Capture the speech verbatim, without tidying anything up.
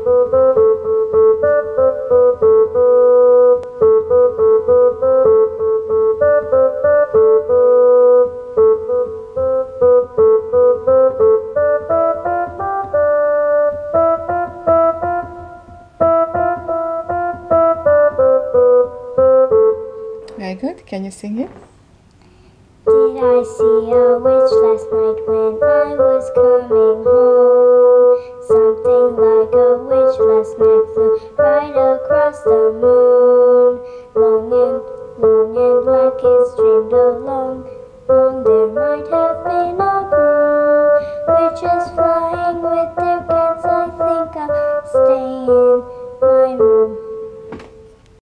Very good. Can you sing it? Did I see a witch last night when I was coming home? Something like a witch last night flew right across the moon. Long and long and black it streamed along, along there.